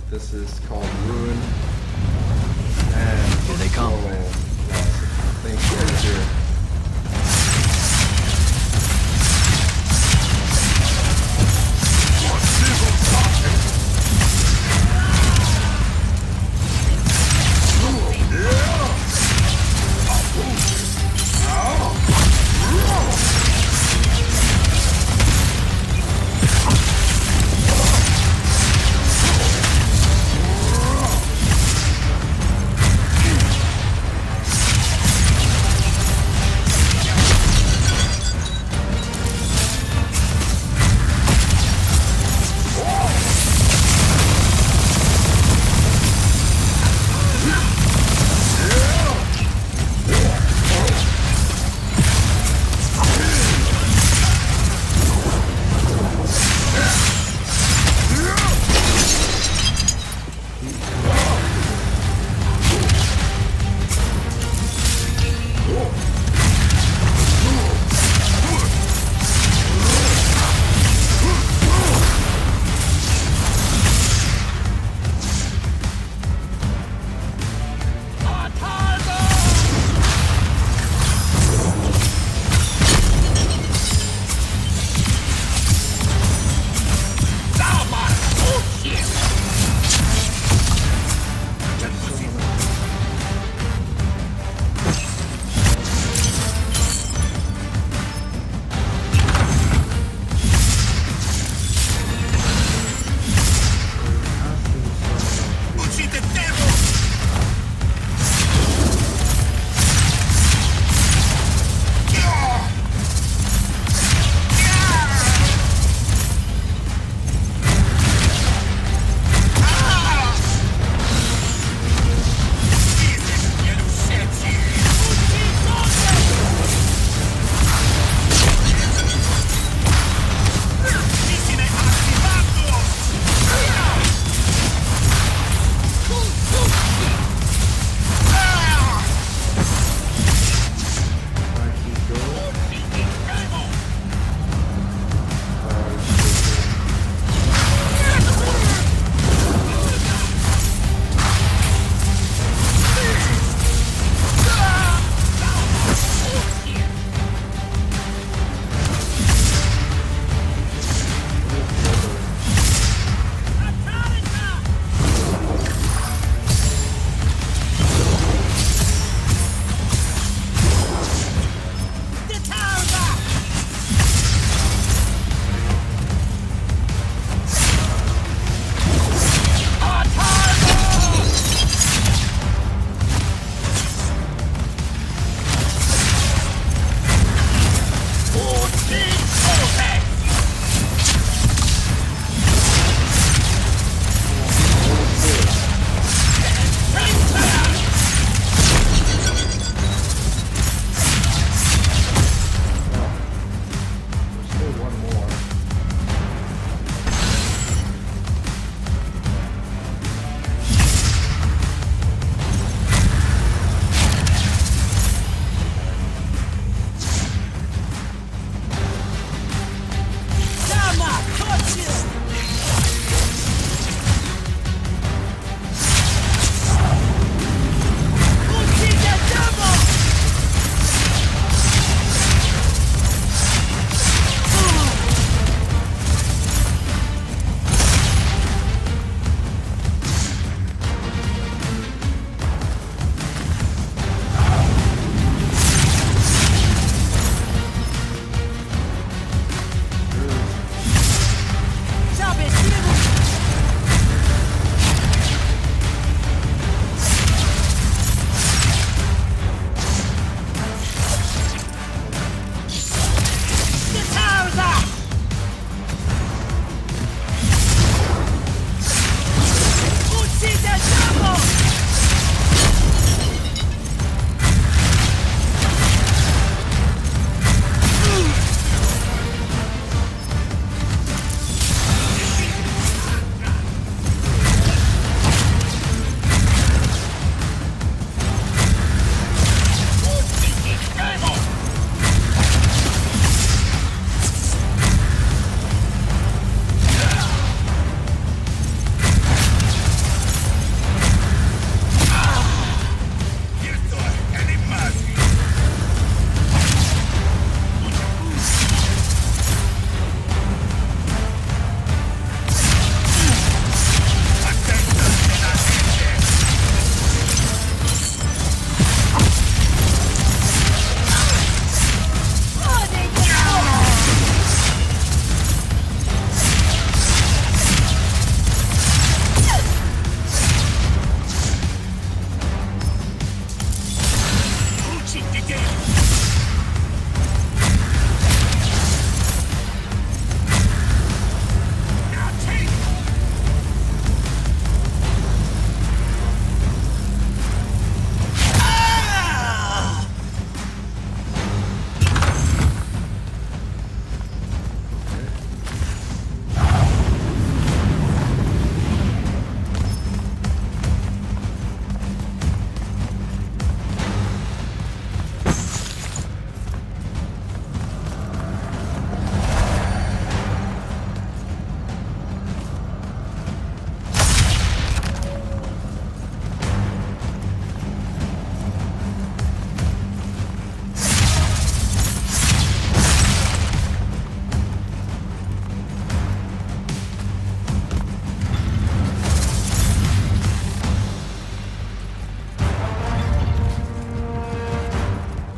This is called Ruin. And here they come. Thanks for here.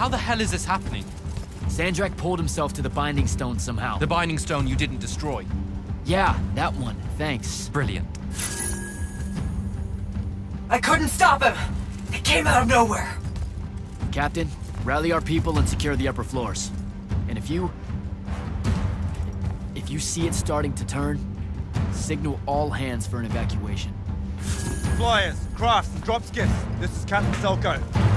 How the hell is this happening? Sandrak pulled himself to the Binding Stone somehow. The Binding Stone you didn't destroy. Yeah, that one. Thanks. Brilliant. I couldn't stop him! It came out of nowhere! Captain, rally our people and secure the upper floors. And if you see it starting to turn, signal all hands for an evacuation. Flyers, crafts, and drop skiffs. This is Captain Selko.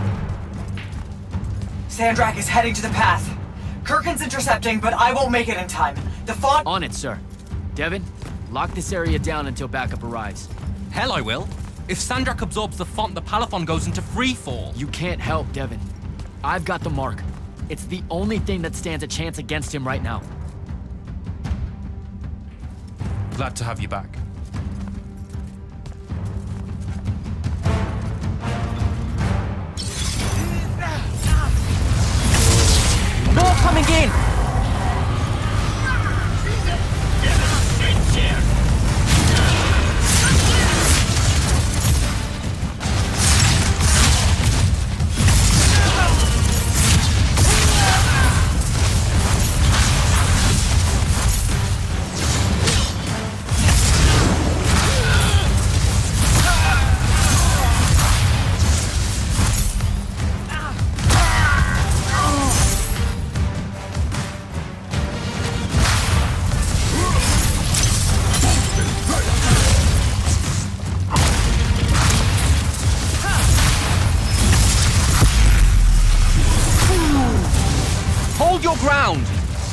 Sandrak is heading to the path. Kirkin's intercepting, but I won't make it in time. The font— On it, sir. Devin, lock this area down until backup arrives. Hell I will. If Sandrak absorbs the font, the Palaphon goes into freefall. You can't help, Devin. I've got the mark. It's the only thing that stands a chance against him right now. Glad to have you back. More coming in! Hold your ground!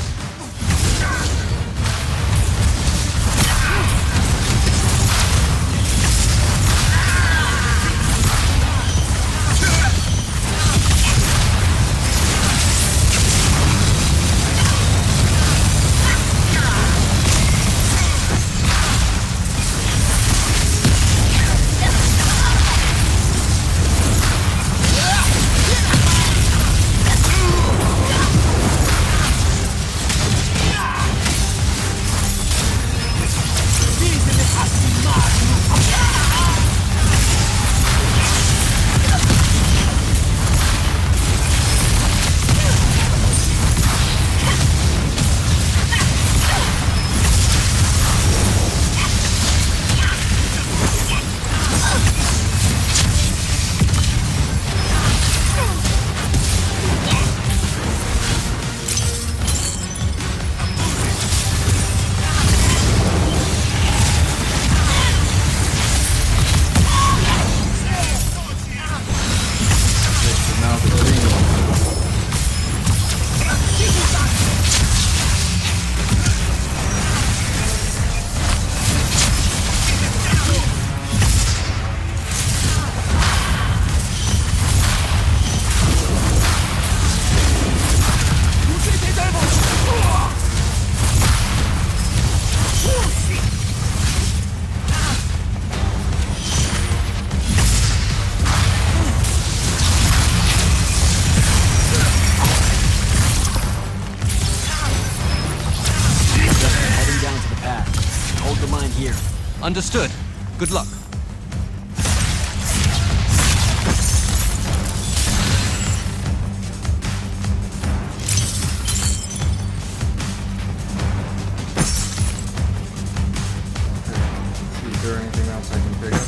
Understood. Good luck. Is there anything else I can pick up?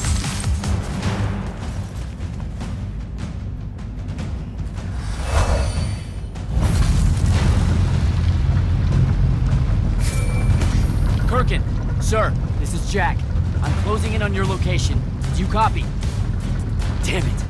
Kirkin, sir, this is Jack. I'm closing in on your location. Do you copy? Damn it.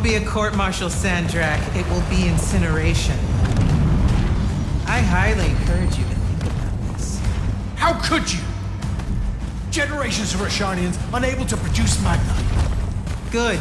be a court-martial, Sandrak, it will be incineration. I highly encourage you to think about this. How could you? Generations of Rasharnians unable to produce magna. Good.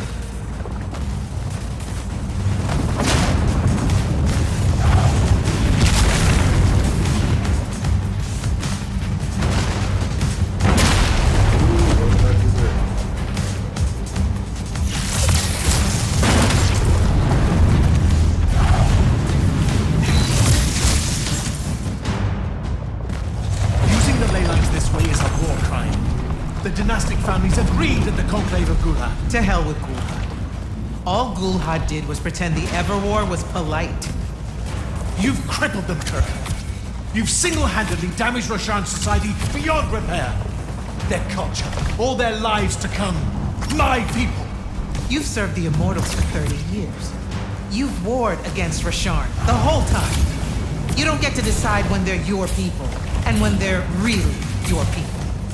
Dynastic families agreed at the Conclave of Gulhad. To hell with Gulhad. All Gulhad did was pretend the Everwar was polite. You've crippled them, Kirk. You've single-handedly damaged Rasharn society beyond repair. Their culture, all their lives to come. My people. You've served the Immortals for 30 years. You've warred against Rasharn the whole time. You don't get to decide when they're your people and when they're really your people.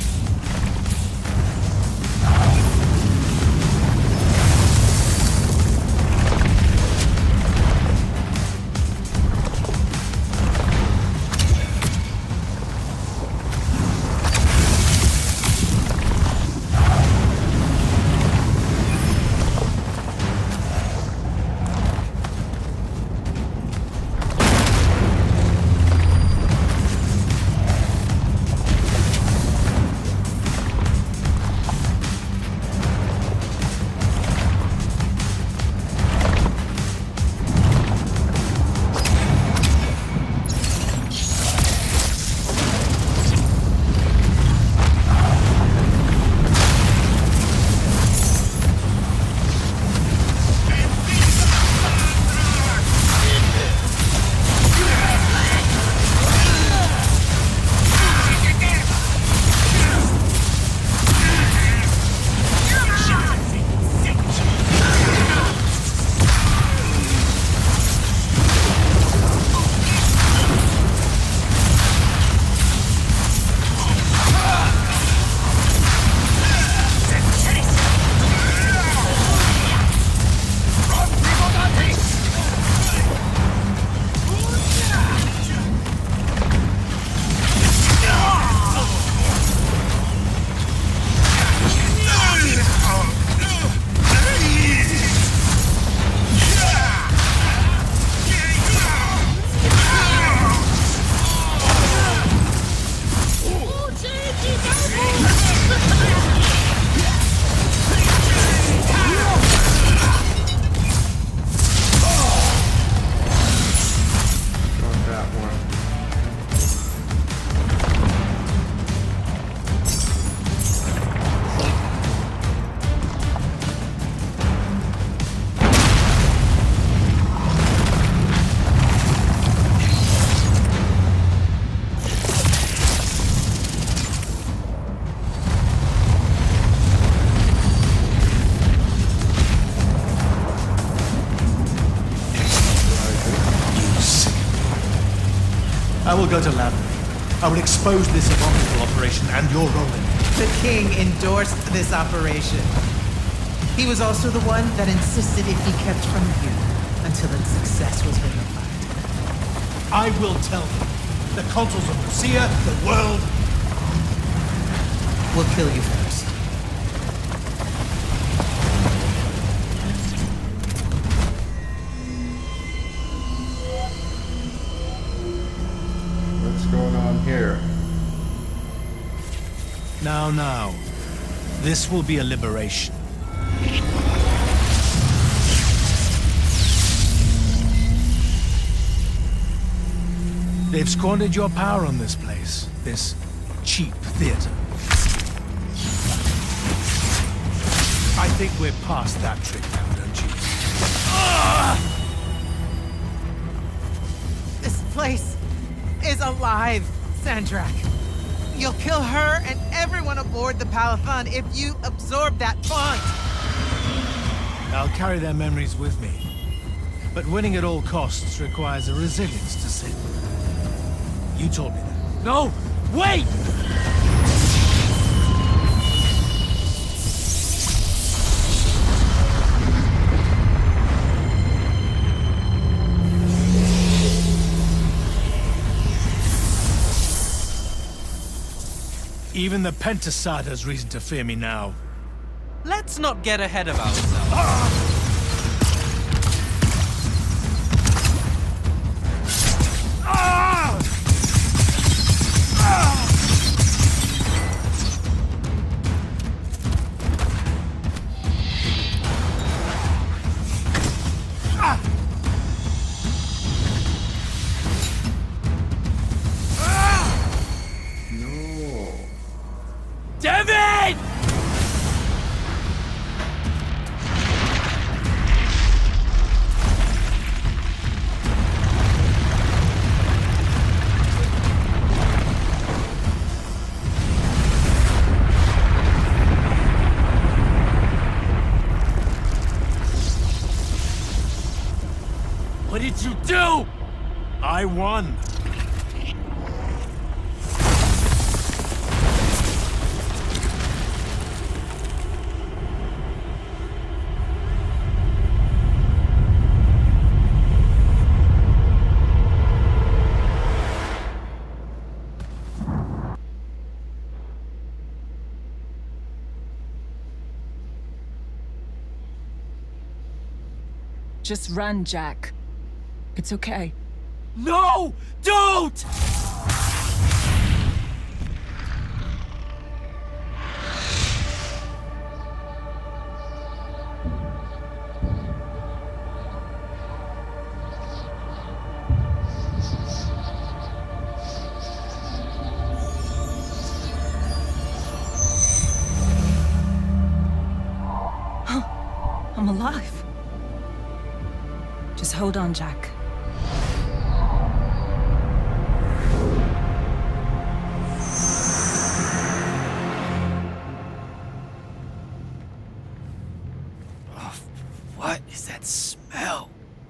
I will go to Lab. I will expose this abominable operation and your role in it. The king endorsed this operation. He was also the one that insisted it be kept from you until its success was verified. I will tell them. The consuls of Lucia, the world... will kill you first. What's going on here? Now. This will be a liberation. They've squandered your power on this place. This cheap theater. I think we're past that trick now, don't you? This place is alive, Sandrak. You'll kill her and everyone aboard the Palathon if you absorb that font. I'll carry their memories with me. But winning at all costs requires a resilience to sin. You told me that. No! Wait! Even the Pentasad has reason to fear me now. Let's not get ahead of ourselves. Devin! What did you do? I won. Just run, Jack. It's okay. No! Don't! I'm alive. Just hold on, Jack. Oh, what is that smell?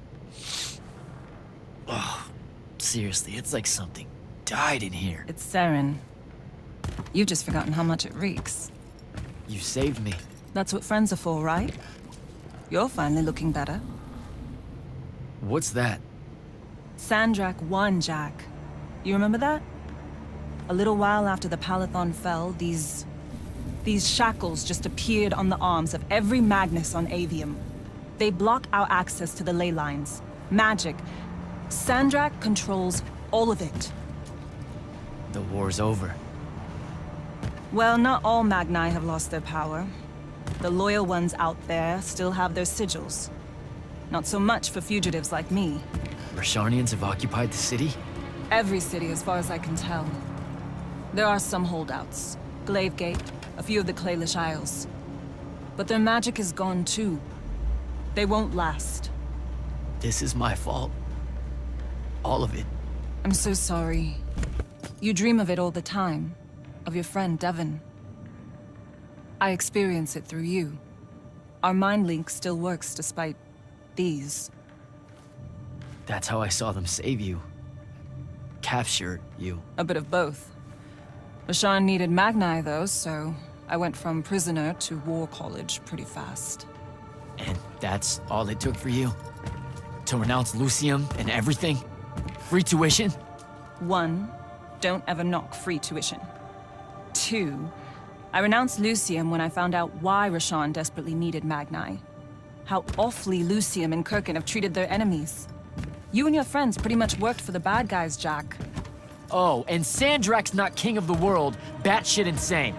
Oh, seriously, it's like something died in here. It's sarin. You've just forgotten how much it reeks. You saved me. That's what friends are for, right? You're finally looking better. What's that? Sandrak won, Jack. You remember that? A little while after the Palathon fell, these shackles just appeared on the arms of every Magnus on Aveum. They block our access to the ley lines. Magic. Sandrak controls all of it. The war's over. Well, not all Magni have lost their power. The loyal ones out there still have their sigils. Not so much for fugitives like me. Rasharnians have occupied the city? Every city, as far as I can tell. There are some holdouts. Glavegate, a few of the Claylish Isles. But their magic is gone too. They won't last. This is my fault. All of it. I'm so sorry. You dream of it all the time. Of your friend, Devin. I experience it through you. Our mind link still works despite these. That's how I saw them save you. Capture you. A bit of both. Rasharn needed Magni, though, so I went from prisoner to war college pretty fast. And that's all it took for you? To renounce Lucium and everything? Free tuition? 1, don't ever knock free tuition. 2, I renounced Lucium when I found out why Rasharn desperately needed Magni. How awfully Lucium and Kirkin have treated their enemies. You and your friends pretty much worked for the bad guys, Jack. Oh, and Sandrak's not king of the world. Batshit insane.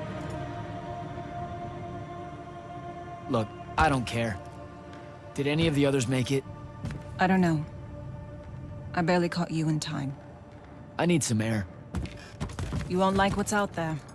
Look, I don't care. Did any of the others make it? I don't know. I barely caught you in time. I need some air. You won't like what's out there.